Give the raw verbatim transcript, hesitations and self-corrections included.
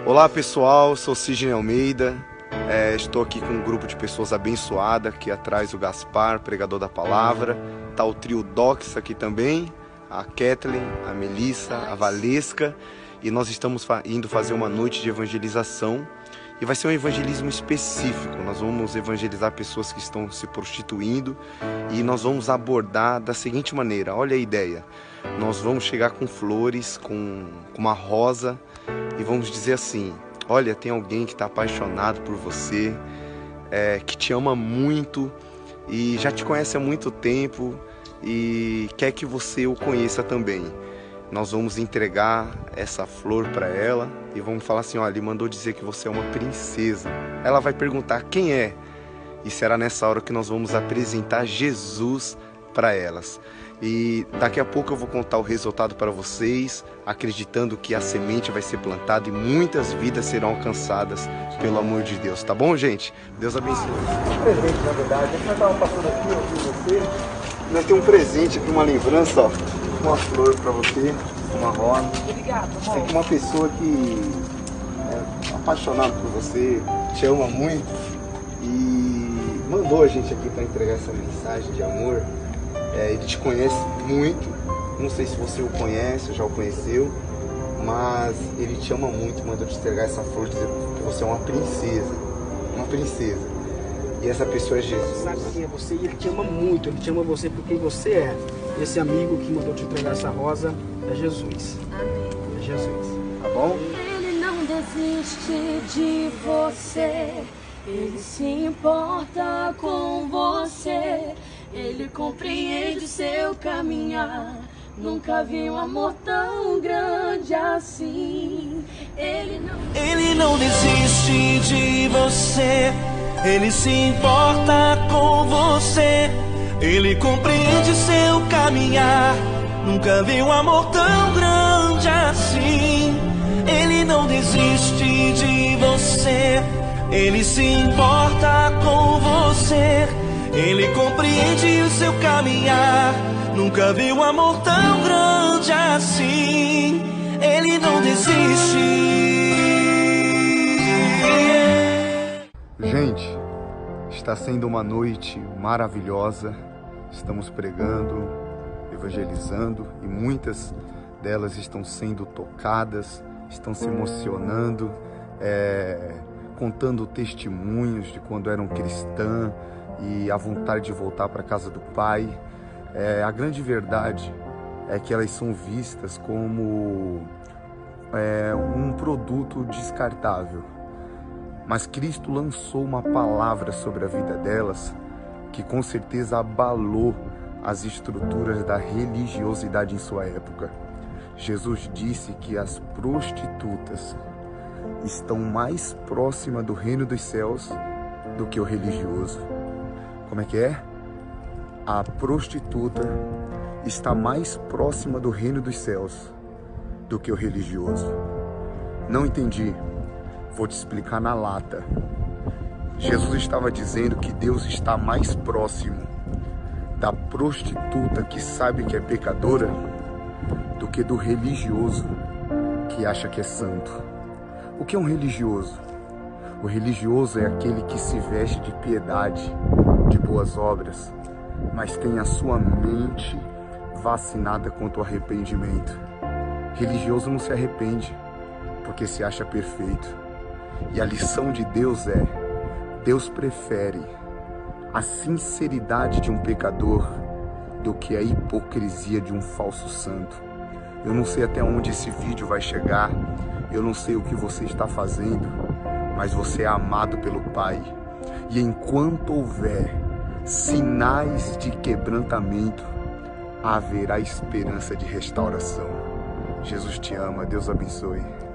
Olá pessoal, sou Sidney Almeida, é, estou aqui com um grupo de pessoas abençoadas, aqui atrás o Gaspar, pregador da palavra, está o trio Dox aqui também, a Kathleen, a Melissa, a Valesca, e nós estamos fa indo fazer uma noite de evangelização, e vai ser um evangelismo específico. Nós vamos evangelizar pessoas que estão se prostituindo, e nós vamos abordar da seguinte maneira, olha a ideia, nós vamos chegar com flores, com, com uma rosa, e vamos dizer assim, olha, tem alguém que está apaixonado por você, é, que te ama muito e já te conhece há muito tempo e quer que você o conheça também. Nós vamos entregar essa flor para ela e vamos falar assim, olha, ele mandou dizer que você é uma princesa. Ela vai perguntar quem é, e será nessa hora que nós vamos apresentar Jesus para elas. E daqui a pouco eu vou contar o resultado para vocês, acreditando que a semente vai ser plantada e muitas vidas serão alcançadas pelo amor de Deus, tá bom, gente? Deus abençoe. Um presente, na verdade, a gente vai estar passando aqui, ó, com você. Nós temos um presente aqui, uma lembrança, ó, uma flor para você, uma rosa. Obrigado, amor. Tem uma pessoa que é apaixonada por você, te ama muito e mandou a gente aqui para entregar essa mensagem de amor. É, ele te conhece muito, não sei se você o conhece, já o conheceu, mas ele te ama muito, mandou te entregar essa flor, dizer que você é uma princesa, uma princesa. E essa pessoa é Jesus. Sabe quem é você e ele te ama muito, ele te ama você por quem você é. Esse amigo que mandou te entregar essa rosa é Jesus. Amém. É Jesus, tá bom? Ele não desiste de você, ele se importa com você. Ele compreende seu caminhar, nunca vi um amor tão grande assim. Ele não... Ele não desiste de você, ele se importa com você. Ele compreende seu caminhar, nunca vi um amor tão grande assim. Ele não desiste de você, ele se importa com você. Ele compreende o seu caminhar, nunca vi um amor tão grande assim. Ele não desiste. Gente, está sendo uma noite maravilhosa. Estamos pregando, evangelizando e muitas delas estão sendo tocadas, estão se emocionando, é, contando testemunhos de quando eram cristãs e a vontade de voltar para a casa do Pai. É, a grande verdade é que elas são vistas como é, um produto descartável. Mas Cristo lançou uma palavra sobre a vida delas que com certeza abalou as estruturas da religiosidade em sua época. Jesus disse que as prostitutas estão mais próximas do reino dos céus do que o religioso. Como é que é? A prostituta está mais próxima do reino dos céus do que o religioso. Não entendi. Vou te explicar na lata. Jesus estava dizendo que Deus está mais próximo da prostituta que sabe que é pecadora do que do religioso que acha que é santo. O que é um religioso? O religioso é aquele que se veste de piedade, de boas obras, mas tem a sua mente vacinada contra o arrependimento. Religioso não se arrepende, porque se acha perfeito. E a lição de Deus é, Deus prefere a sinceridade de um pecador do que a hipocrisia de um falso santo. Eu não sei até onde esse vídeo vai chegar, eu não sei o que você está fazendo, mas você é amado pelo Pai. E enquanto houver sinais de quebrantamento, haverá esperança de restauração. Jesus te ama, Deus abençoe.